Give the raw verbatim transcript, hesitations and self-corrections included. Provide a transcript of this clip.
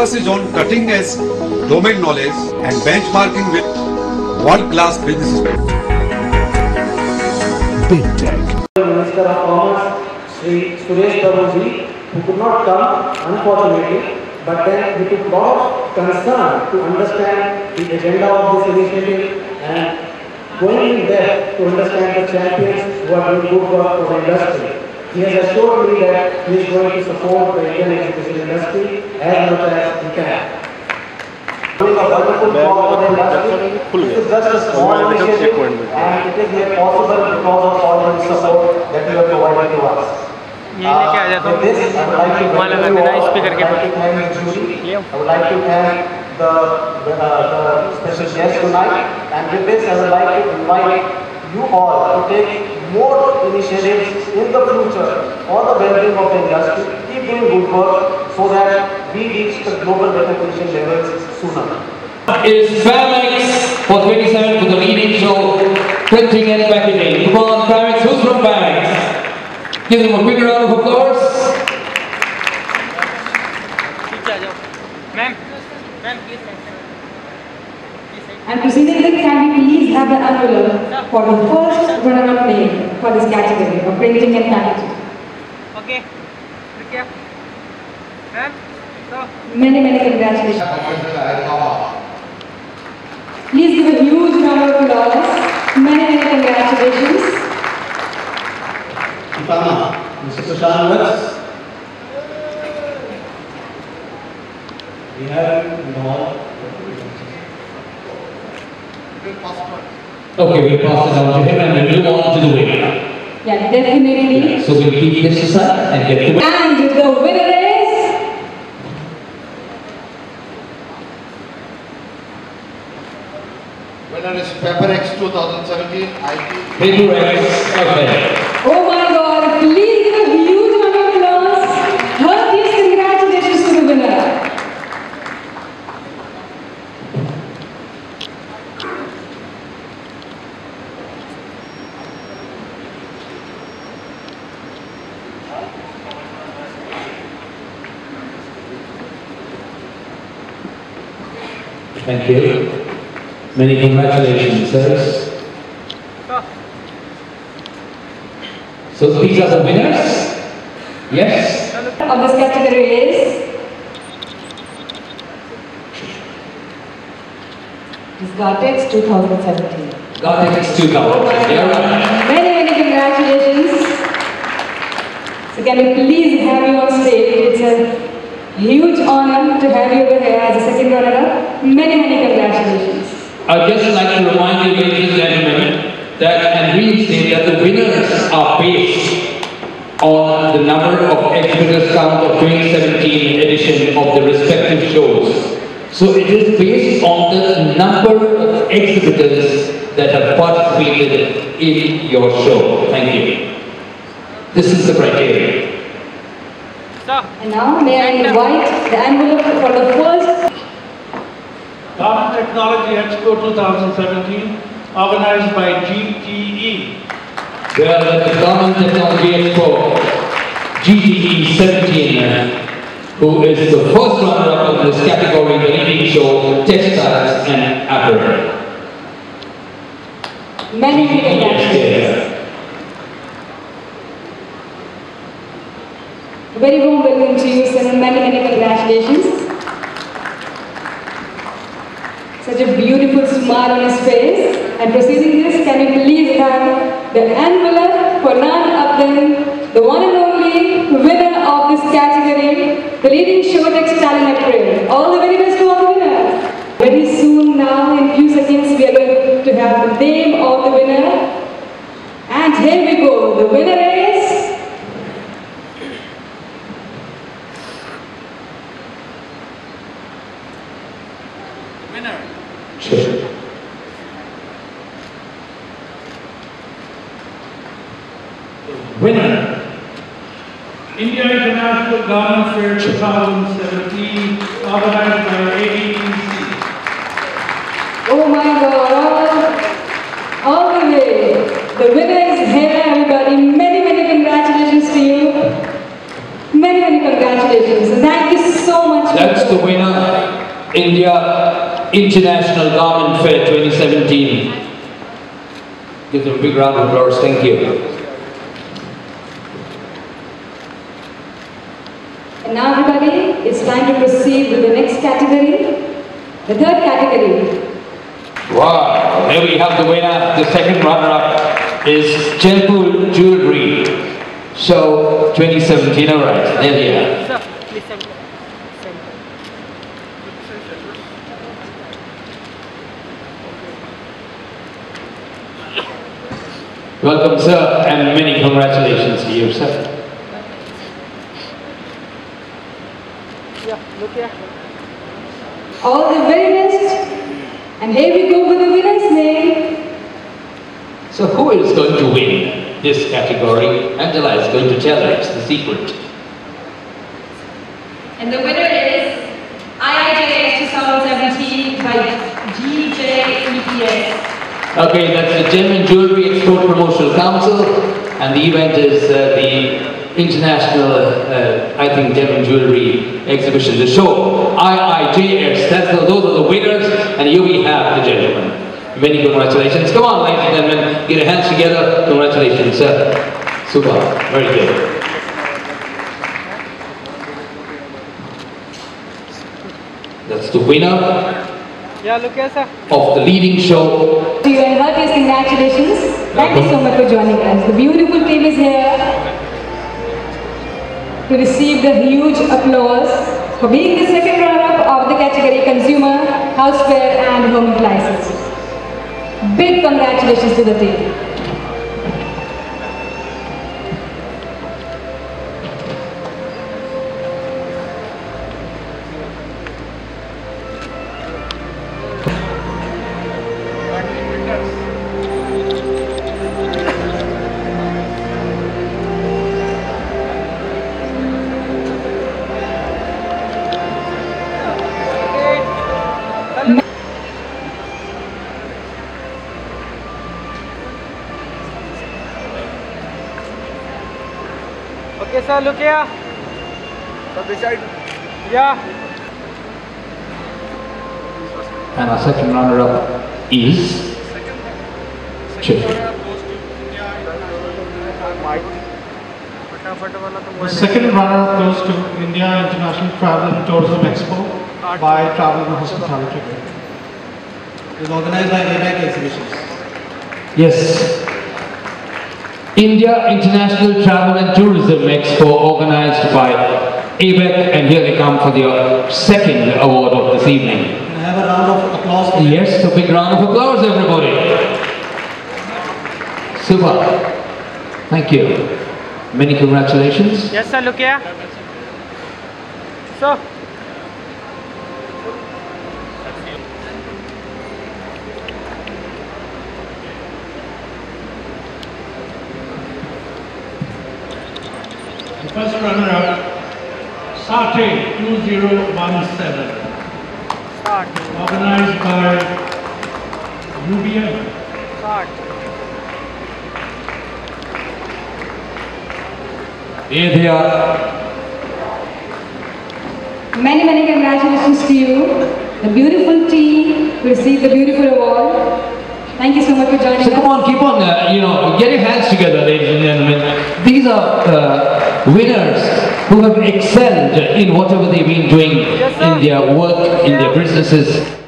emphasis on cutting-edge domain knowledge and benchmarking with world-class businesses. Big Tech. Minister of Commerce, Sri Suresh Prabhuji, who could not come, unfortunately, but then we took a lot of concern to understand the agenda of this initiative and going in depth to understand the champions who are doing good work for the industry. He has assured me that he is going to support the Indian exhibition industry as much as he can. Doing a wonderful job for the industry. This is just a small initiative and it is made possible because of all the support that you have provided to us. ये लेके आ जाता हूँ वहाँ लगा देना speaker के पास I would like to thank the, uh, the special guest tonight, and with this I would like to invite you all to take more initiatives in the future for the well-being of the industry. Keep doing good work so that we reach the global recognition levels sooner. Is Famex for twenty-seven for the leading show, printing and packaging. Come on, Famex, who's from Famex? Give them a big round of applause. Ma'am, ma'am, please. And proceeding this, can we please have the envelope for the first runner-up name for this category of printing and packaging? Okay. Ma'am, so. Many, many congratulations. Please give a huge round of applause. Many, many congratulations. Mister Stalwarts, we have no. Okay, we'll pass it down to him and we'll move on to the winner. Yeah, definitely. So we'll keep this aside and get to it. And the winner is... Winner is PaperX twenty seventeen I T. PaperX, okay. Oh my God, please give a huge round of applause. Heartiest congratulations to the winner. Thank you. Many congratulations, sirs. So these are the winners? Yes? Of this category is... This Gartex twenty seventeen. Gartex two thousand. Yeah, right. Many, many congratulations. So can we please have you on stage? It's a huge honor to have you over here as a second runner-up. Many, many congratulations. I'd just like to remind you, ladies and gentlemen, that and reinstate that the winners are based on the number of exhibitors count of twenty seventeen edition of the respective shows. So it is based on the number of exhibitors that have participated in your show. Thank you. This is the criteria. And now may I invite the envelope for the first Garment Technology Expo twenty seventeen, organized by G T E. Well, at the Garment Technology Expo, G T E seventeen, who is the first runner-up in this category, the leading show, Textiles and Apparel. many, many congratulations. A very warm welcome to you, sir, and many, many congratulations. Such a beautiful smile on his face. And proceeding this, can we please have the envelope for none other than the one and only winner of this category, the leading show Textile and Apparel. All the very best to all the winners. Very soon now, in few seconds, we are going to have the name of the winner. And here we go. The winner is... Winner. Sure. Winner. India International Garment Fair twenty seventeen, organized by A E T C. Oh my God, all, all the way. The winner is here, everybody. Many, many congratulations to you. Many, many congratulations. And thank you so much. That's just the winner, India International Garment Fair twenty seventeen. Give them a big round of applause. Thank you. And now everybody, it's time to proceed with the next category, the third category. Wow, there we have the winner. The second runner-up is Jaipur Jewelry Show twenty seventeen. All right, there we are. Welcome, sir, and many congratulations to you, sir. All the very best. And here we go with the winner's name. So who is going to win this category? Angela is going to tell us the secret. And the winner is I I J S twenty seventeen by G J E P S. Okay, that's the Gem and Jewelry Export Promotional Council, and the event is uh, the International, uh, I think, Gem and Jewelry Exhibition. The show, I I J S, that's the, those are the winners, and here we have the gentlemen. Many congratulations. Come on, ladies and gentlemen, get your hands together. Congratulations, sir. Super, very good. That's the winner. Yeah, look here, sir. Of the leading show. To you and heartiest congratulations. Thank you so much for joining us. The beautiful team is here to receive the huge applause for being the second runner-up of the category Consumer, Houseware and Home Appliances. Big congratulations to the team. Okay, sir, look here. So this side. Yeah. And our second runner-up is Chip. The second runner goes to India International Travel and Tourism Expo by Travel and Hospitality. It is organized by A B E C Exhibitions. Yes. India International Travel and Tourism Expo organized by A B E C, and here they come for their second award of this evening. Can I have a round of applause for them? Yes, a big round of applause, everybody. Super. Thank you. Many congratulations. Yes, sir, look here. So. The first runner-up, Sate two zero one seven. Start. Organized by U B M. Start. Here they are. Many, many congratulations to you, the beautiful team who received the beautiful award. Thank you so much for joining So us. come on, keep on, uh, you know, get your hands together, ladies and gentlemen. These are uh, winners who have excelled in whatever they've been doing Yes, sir. in their work, in their businesses.